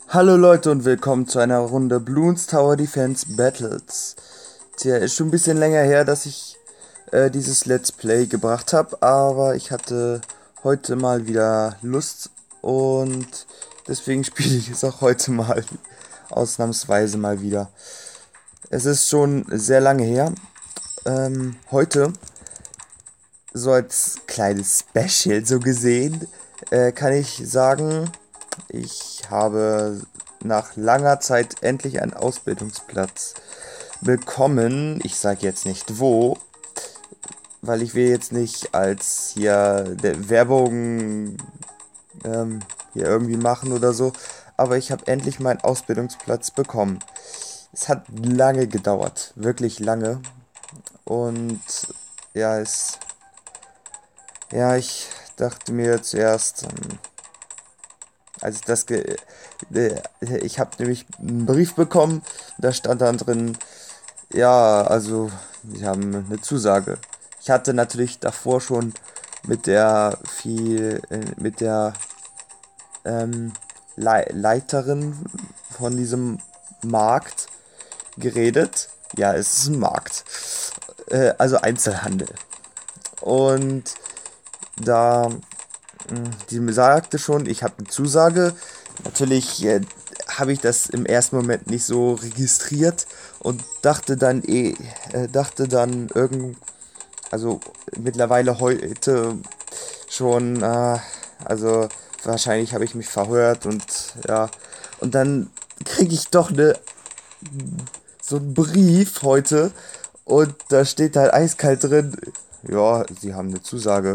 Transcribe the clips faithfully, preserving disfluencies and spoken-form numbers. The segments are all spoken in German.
Hallo Leute und willkommen zu einer Runde Bloons Tower Defense Battles. Tja, ist schon ein bisschen länger her, dass ich äh, dieses Let's Play gebracht habe, aber ich hatte heute mal wieder Lust und deswegen spiele ich es auch heute mal, ausnahmsweise mal wieder. Es ist schon sehr lange her. Ähm, heute, so als kleines Special so gesehen, äh, kann ich sagen, ich habe nach langer Zeit endlich einen Ausbildungsplatz bekommen. Ich sage jetzt nicht wo, weil ich will jetzt nicht als hier der Werbung ähm, hier irgendwie machen oder so. Aber ich habe endlich meinen Ausbildungsplatz bekommen. Es hat lange gedauert, wirklich lange. Und ja, es, ja, ich dachte mir zuerst, ähm, als ich das ge äh, ich habe nämlich einen Brief bekommen, da stand dann drin, ja, also sie haben eine Zusage. Ich hatte natürlich davor schon mit der viel äh, mit der ähm, Le Leiterin von diesem Markt geredet. Ja, es ist ein Markt. Äh, also Einzelhandel. Und da die sagte schon, ich habe eine Zusage. Natürlich äh, habe ich das im ersten Moment nicht so registriert und dachte dann eh, äh, dachte dann irgend, also mittlerweile heute schon, äh, also wahrscheinlich habe ich mich verhört und ja, und dann kriege ich doch ne, so einen Brief heute und da steht halt eiskalt drin, ja, sie haben eine Zusage.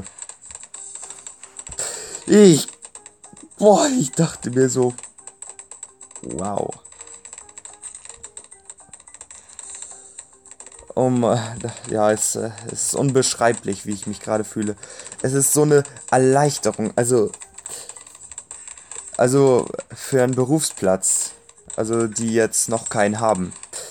Ich Boah, ich dachte mir so, wow. Um, äh, ja, es, äh, es ist unbeschreiblich, wie ich mich gerade fühle. Es ist so eine Erleichterung, also, also für einen Berufsplatz, also die jetzt noch keinen haben.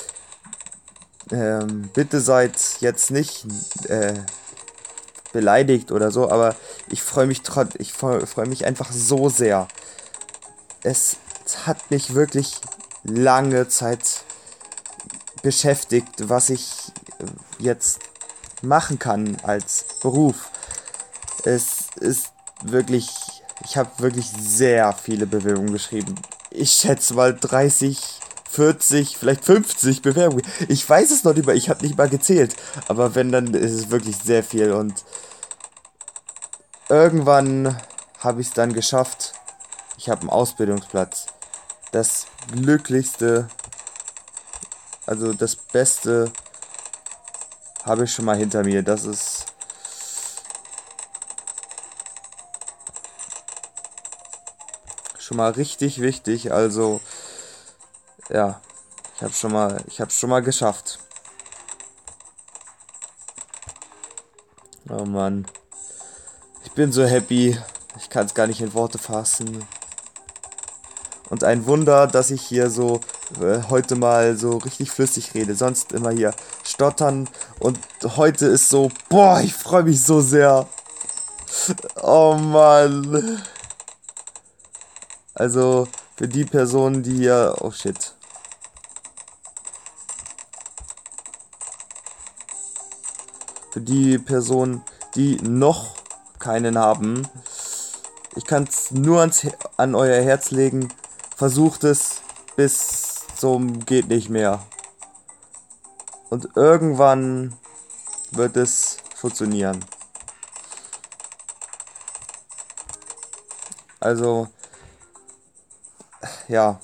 Ähm, bitte seid jetzt nicht äh, beleidigt oder so, aber ich freue mich trotz, ich freue freu mich einfach so sehr. Es hat mich wirklich lange Zeit beschäftigt, was ich jetzt machen kann als Beruf. Es ist wirklich, ich habe wirklich sehr viele Bewerbungen geschrieben. Ich schätze mal dreißig, vierzig, vielleicht fünfzig Bewerbungen. Ich weiß es noch nicht mal, ich habe nicht mal gezählt. Aber wenn, dann ist es wirklich sehr viel. Und irgendwann habe ich es dann geschafft. Ich habe einen Ausbildungsplatz. Das glücklichste, also das Beste habe ich schon mal hinter mir. Das ist schon mal richtig wichtig. Also, ja, ich habe schon mal, ich habe schon mal geschafft. Oh Mann, ich bin so happy. Ich kann es gar nicht in Worte fassen. Und ein Wunder, dass ich hier so äh, heute mal so richtig flüssig rede. Sonst immer hier stottern. Und heute ist so, boah, ich freue mich so sehr. Oh Mann. Also für die Personen, die hier, oh shit. Für die Personen, die noch keinen haben, ich kann es nur ans, He- an euer Herz legen. Versucht es bis zum geht nicht mehr. Und irgendwann wird es funktionieren. Also, ja.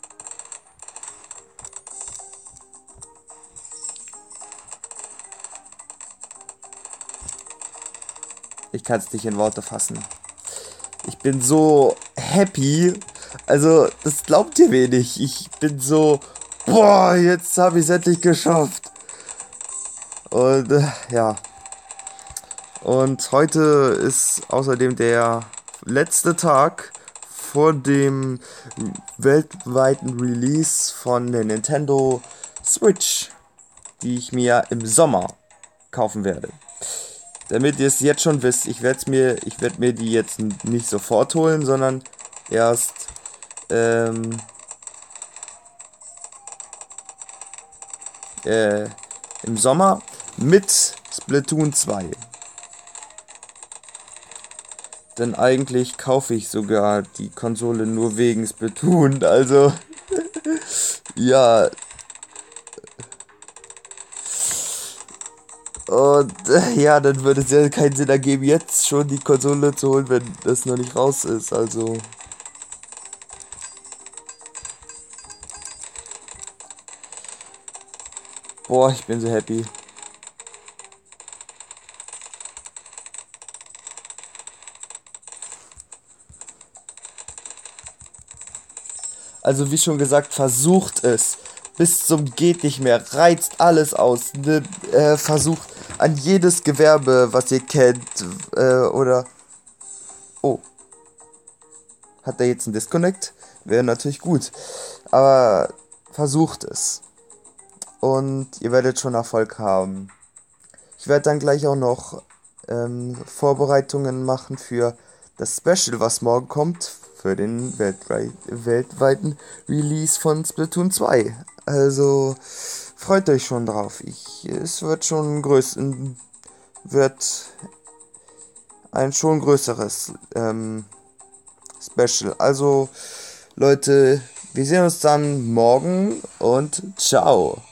Ich kann es nicht in Worte fassen. Ich bin so happy. Also, das glaubt ihr mir nicht. Ich bin so, boah, jetzt habe ich es endlich geschafft. Und äh, ja. Und heute ist außerdem der letzte Tag vor dem weltweiten Release von der Nintendo Switch, die ich mir im Sommer kaufen werde. Damit ihr es jetzt schon wisst, ich werde mir, ich werde mir die jetzt nicht sofort holen, sondern erst ähm, äh, im Sommer mit Splatoon zwei. Denn eigentlich kaufe ich sogar die Konsole nur wegen Splatoon, also ja. Und äh, ja, dann würde es ja keinen Sinn ergeben, jetzt schon die Konsole zu holen, wenn das noch nicht raus ist, also. Boah, ich bin so happy. Also wie schon gesagt, versucht es. Bis zum geht nicht mehr. Reizt alles aus. Ne, äh, versucht an jedes Gewerbe, was ihr kennt. Äh, oder... Oh. Hat er jetzt einen Disconnect? Wäre natürlich gut. Aber versucht es. Und ihr werdet schon Erfolg haben. Ich werde dann gleich auch noch ähm, Vorbereitungen machen für das Special, was morgen kommt. Für den weltweit, weltweiten Release von Splatoon zwei. Also freut euch schon drauf. Ich, es wird schon größer, wird ein schon größeres ähm, Special. Also Leute, wir sehen uns dann morgen und ciao.